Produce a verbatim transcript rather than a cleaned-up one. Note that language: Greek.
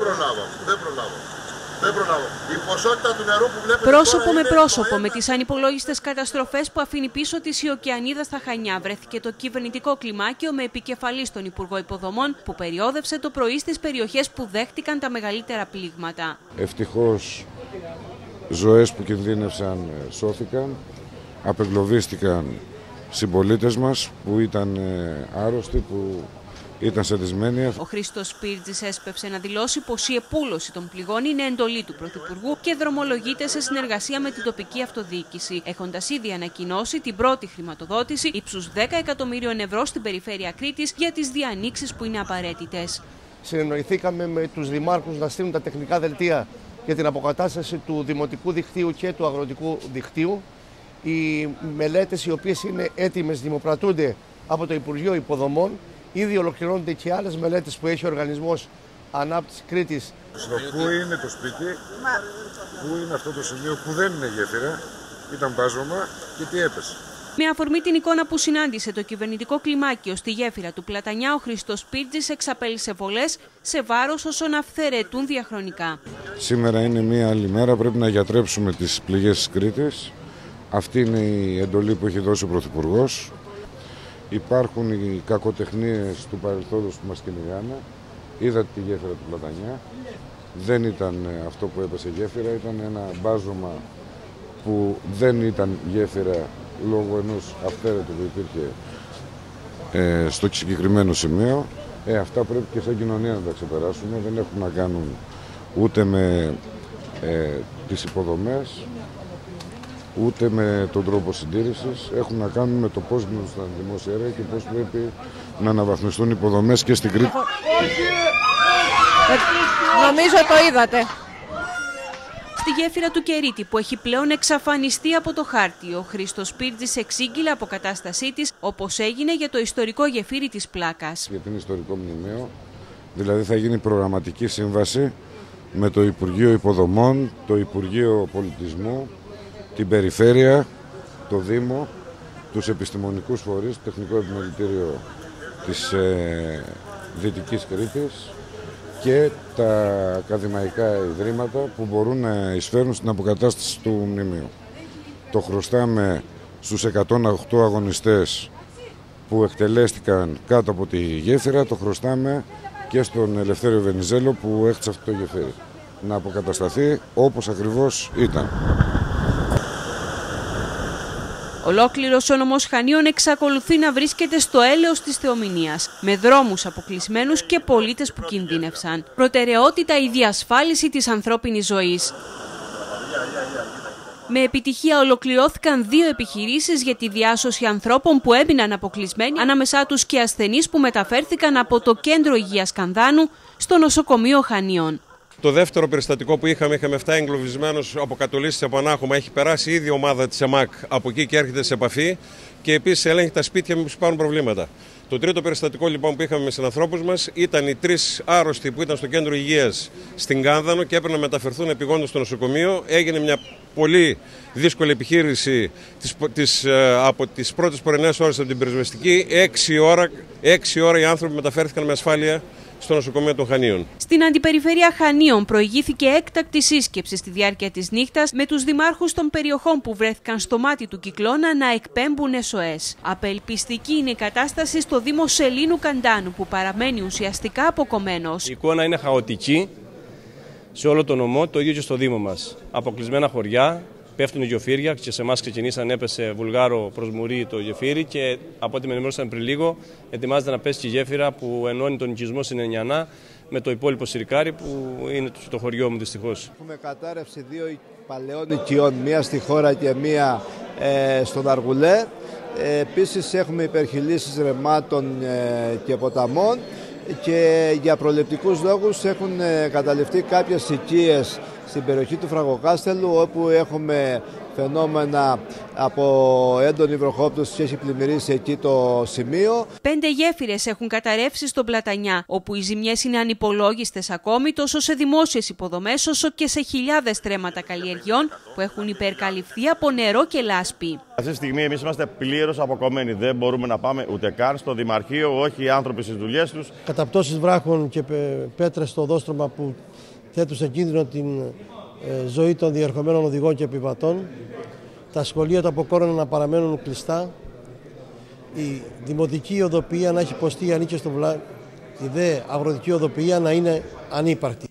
προλάβω, δεν προλάβω. Δεν προλάβω. Η ποσότητα του νερού που βλέπετε πρόσωπο τώρα με είναι πρόσωπο, ένα... με τις ανυπολόγιστες καταστροφές που αφήνει πίσω της η Οκεανίδα στα Χανιά, βρέθηκε το κυβερνητικό κλιμάκιο με επικεφαλή στον Υπουργό Υποδομών, που περιόδευσε το πρωί στις περιοχές που δέχτηκαν τα μεγαλύτερα πλήγματα. Ευτυχώς, ζωές που κινδύνευσαν σώθηκαν, απεγκλωβίστηκαν συμπολίτες μας που ήταν άρρωστοι, που ήταν σαντισμένοι. Ο Χρήστος Σπίρτζης έσπευσε να δηλώσει πως η επούλωση των πληγών είναι εντολή του Πρωθυπουργού και δρομολογείται σε συνεργασία με την τοπική αυτοδιοίκηση, έχοντας ήδη ανακοινώσει την πρώτη χρηματοδότηση ύψους δέκα εκατομμύριων ευρώ στην περιφέρεια Κρήτης για τις διανοίξεις που είναι απαραίτητες. Συνεννοηθήκαμε με τους δημάρχους να στείλουν τα τεχνικά δελτία για την αποκατάσταση του δημοτικού δικτύου και του αγροτικού δικτύου. Οι μελέτες, οι οποίες είναι έτοιμες, δημοπρατούνται από το Υπουργείο Υποδομών. Ήδη ολοκληρώνονται και άλλες μελέτες που έχει ο Οργανισμός Ανάπτυξης Κρήτης. Πού είναι το σπίτι, πού είναι αυτό το σημείο που δεν είναι γέφυρα, ήταν μπάζωμα και τι έπεσε. Με αφορμή την εικόνα που συνάντησε το κυβερνητικό κλιμάκιο στη γέφυρα του Πλατανιά, ο Χρήστος Σπίρτζης εξαπέλυσε βολές σε βάρος όσων αυθαιρετούν διαχρονικά. Σήμερα είναι μία άλλη μέρα, πρέπει να γιατρέψουμε τις πληγές της Κρήτης. Αυτή είναι η εντολή που έχει δώσει ο Πρωθυπουργός. Υπάρχουν οι κακοτεχνίες του παρελθόντος που μας κυνηγάνε. Είδατε τη γέφυρα του Πλατανιά. Δεν ήταν αυτό που έπεσε γέφυρα, ήταν ένα μπάζωμα που δεν ήταν γέφυρα λόγω ενός αυθαίρετου που υπήρχε ε, στο συγκεκριμένο σημείο. Ε, αυτά πρέπει και σαν κοινωνία να τα ξεπεράσουμε. Δεν έχουν να κάνουν ούτε με ε, τις υποδομές, ούτε με τον τρόπο συντήρησης, έχουν να κάνουν με το πώς γίνονται στα δημόσια έργα και πώς πρέπει να αναβαθμιστούν οι υποδομές και στην Κρήτη. Νομίζω το είδατε. Στη γέφυρα του Κερίτη, που έχει πλέον εξαφανιστεί από το χάρτη, ο Χρήστος Σπίρτζης εξήγηλε αποκατάστασή της, όπως έγινε για το ιστορικό γεφύρι της Πλάκας. Για την ιστορικό μνημείο, δηλαδή θα γίνει προγραμματική σύμβαση με το Υπουργείο Υποδομών, το Υπουργείο Πολιτισμού, την Περιφέρεια, το Δήμο, τους επιστημονικούς φορείς, το Τεχνικό Επιμελητήριο της ε, Δυτικής Κρήτης και τα ακαδημαϊκά ιδρύματα που μπορούν να εισφέρουν στην αποκατάσταση του μνημείου. Το χρωστάμε στους εκατόν οκτώ αγωνιστές που εκτελέστηκαν κάτω από τη γέφυρα, το χρωστάμε και στον Ελευθέριο Βενιζέλο που έχτισε αυτό το γεφύρι. Να αποκατασταθεί όπως ακριβώς ήταν. Ολόκληρος ο νομός Χανίων εξακολουθεί να βρίσκεται στο έλεος της θεομηνίας, με δρόμους αποκλεισμένους και πολίτες που κινδύνευσαν. Προτεραιότητα η διασφάλιση της ανθρώπινης ζωής. Με επιτυχία ολοκληρώθηκαν δύο επιχειρήσεις για τη διάσωση ανθρώπων που έμειναν αποκλεισμένοι, ανάμεσά τους και ασθενείς που μεταφέρθηκαν από το Κέντρο Υγείας Κανδάνου στο νοσοκομείο Χανίων. Το δεύτερο περιστατικό που είχαμε, είχαμε εφτά εγκλωβισμένους από κατολίσθηση από ανάχωμα. Έχει περάσει ήδη η ομάδα της ΕΜΑΚ από εκεί και έρχεται σε επαφή και επίσης ελέγχει τα σπίτια μήπως υπάρχουν προβλήματα. Το τρίτο περιστατικό λοιπόν που είχαμε με συνανθρώπους μας ήταν οι τρεις άρρωστοι που ήταν στο κέντρο υγείας στην Κάνδανο και έπρεπε να μεταφερθούν επειγόντως στο νοσοκομείο. Έγινε μια πολύ δύσκολη επιχείρηση της, της, από τις πρώτες πρωινές ώρες από την πυροσβεστική. Έξι ώρα, έξι ώρα οι άνθρωποι μεταφέρθηκαν με ασφάλεια στο νοσοκομείο των Χανίων. Στην Αντιπεριφέρεια Χανίων προηγήθηκε έκτακτη σύσκεψη στη διάρκεια της νύχτας με τους δημάρχους των περιοχών που βρέθηκαν στο μάτι του κυκλώνα να εκπέμπουν ες ο ες. Απελπιστική είναι η κατάσταση στο Δήμο Σελήνου Καντάνου που παραμένει ουσιαστικά αποκομμένος. Η εικόνα είναι χαοτική σε όλο το νομό, το ίδιο και στο Δήμο μας. Αποκλεισμένα χωριά, πέφτουν γεφύρια και σε εμάς ξεκινήσαν, έπεσε Βουλγάρο προς Μουρή το γεφύρι και από ό,τι με ενημέρωσαν πριν λίγο ετοιμάζεται να πέσει και η γέφυρα που ενώνει τον οικισμό Συνενιανά με το υπόλοιπο Συρικάρι που είναι το χωριό μου δυστυχώς. Έχουμε κατάρρευση δύο παλαιών οικειών, μία στη χώρα και μία ε, στον Αργουλέ. Ε, επίσης έχουμε υπερχειλήσεις ρεμάτων ε, και ποταμών και για προληπτικούς λόγους έχουν ε, καταληφθεί κάποιες οικίες στην περιοχή του Φραγκοκάστελου, όπου έχουμε φαινόμενα από έντονη βροχόπτωση και έχει πλημμυρίσει εκεί το σημείο. Πέντε γέφυρες έχουν καταρρεύσει στον Πλατανιά, όπου οι ζημιές είναι ανυπολόγιστες ακόμη τόσο σε δημόσιες υποδομές όσο και σε χιλιάδες στρέμματα καλλιεργειών που έχουν υπερκαλυφθεί από νερό και λάσπη. Αυτή τη στιγμή εμείς είμαστε πλήρως αποκομμένοι. Δεν μπορούμε να πάμε ούτε καν στο Δημαρχείο, όχι οι άνθρωποι στις δουλειές τους. Καταπτώσεις βράχων και πέτρες στο οδόστρωμα που θέτουν σε κίνδυνο την ζωή των διερχομένων οδηγών και επιβατών. Τα σχολεία του Αποκόρωνα να παραμένουν κλειστά. Η δημοτική οδοποιία να έχει υποστεί ανήκει στο βλά... η δε αγροτική οδοποιία να είναι ανύπαρκτη.